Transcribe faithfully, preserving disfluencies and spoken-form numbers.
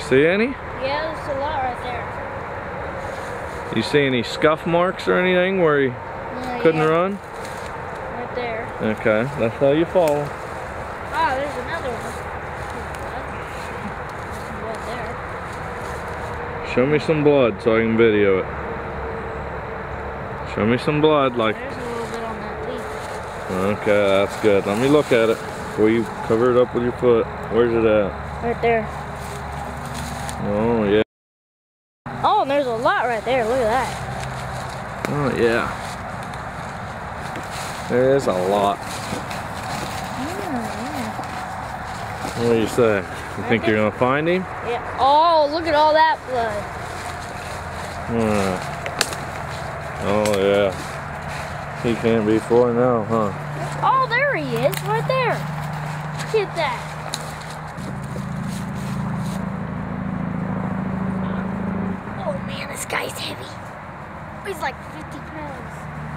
See any? Yeah, there's a lot right there. You see any scuff marks or anything where he Uh, couldn't yeah. run? Right there. Okay, that's how you follow. Ah, there's another one. There's blood there. Show me some blood so I can video it. Show me some blood, like. There's a little bit on that leaf. Okay, that's good. Let me look at it before you cover it up with your foot. Where's it at? Right there. Oh, yeah. Oh, and there's a lot right there. Look at that. Oh, yeah. There is a lot. Yeah, What do you say? You Right think there. you're gonna find him? yeah. Yeah. Oh, look at all that blood. Uh, oh, yeah. He can't be far now, huh? Oh, there he is. Right there. Look at that. Oh, man, this guy's heavy. He's like fifty pounds.